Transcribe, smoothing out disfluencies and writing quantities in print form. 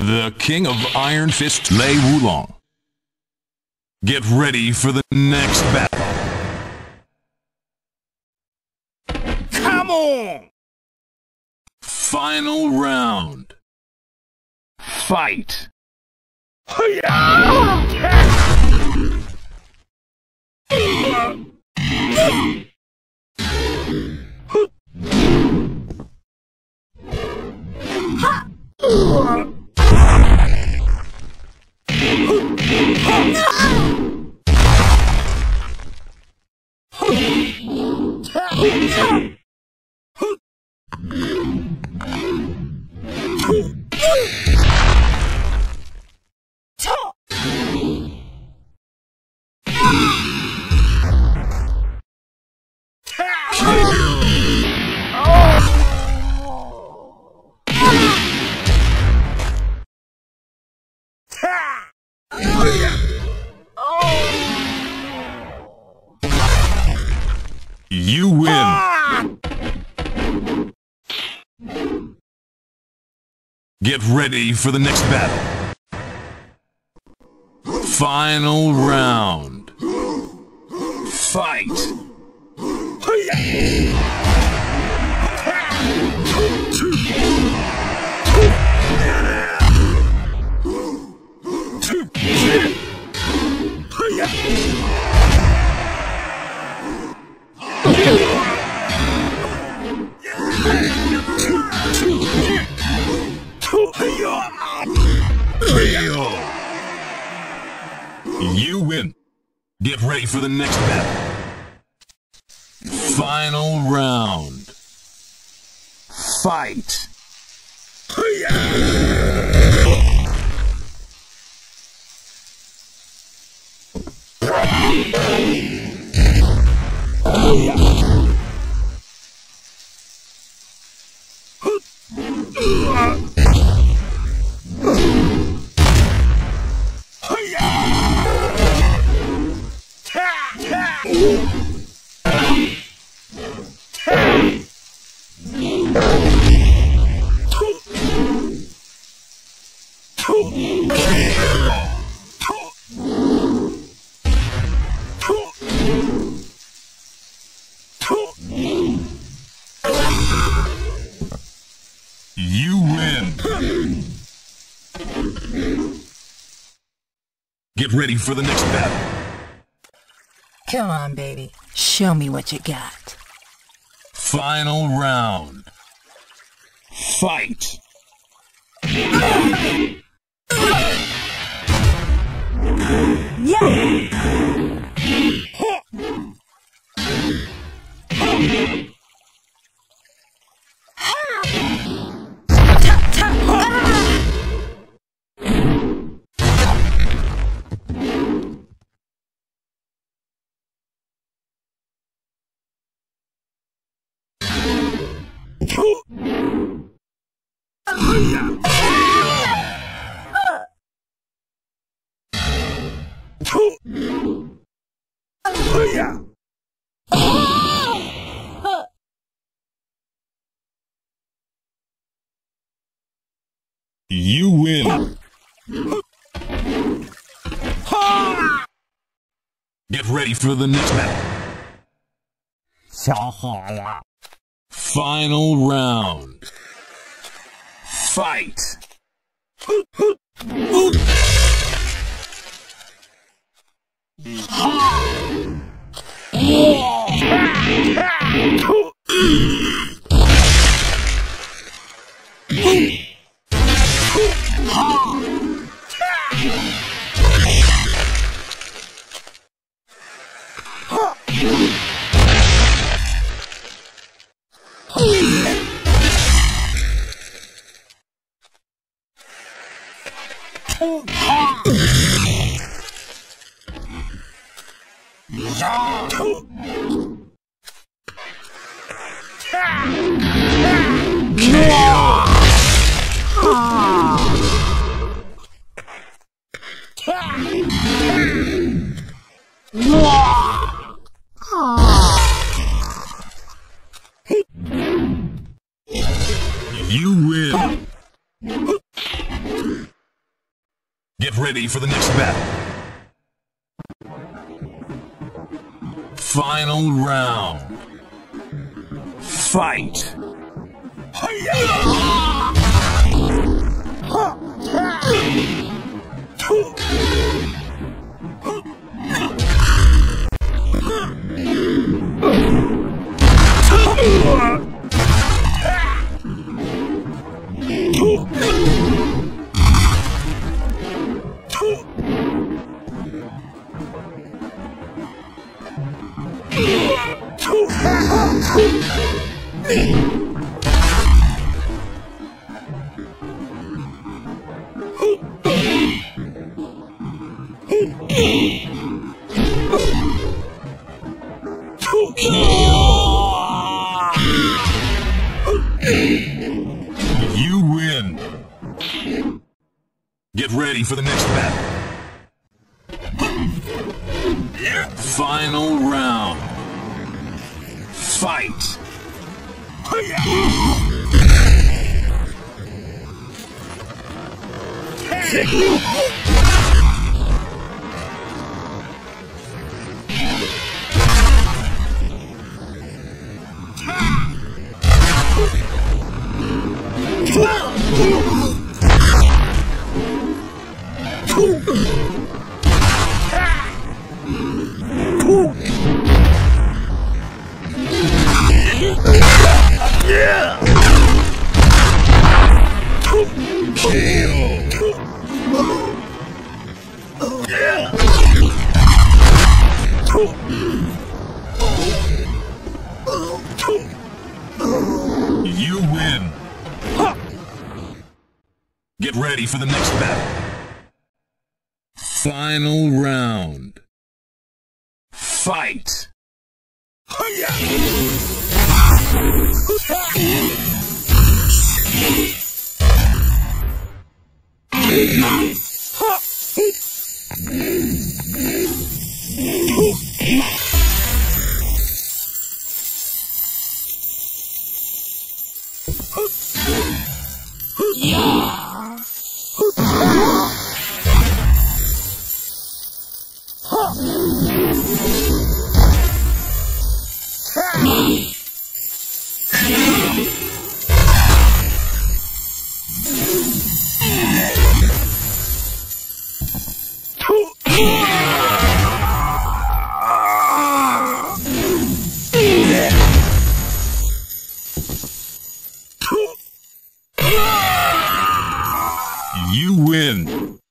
The King of Iron Fist, Lei Wulong. Get ready for the next battle. Come on! Final round. Fight. You win. Get ready for the next battle. Final round. Fight. You win. Get ready for the next battle. Final round. Fight. You win. Get ready for the next battle. Come on, baby. Show me what you got. Final round. Fight. You win. Get ready for the next battle. Final round. Fight. You win. Get ready for the next battle. Final round. Fight. You win. Get ready for the next battle. Final round. Fight. You win. Get ready for the next battle. Final round. Fight. You win.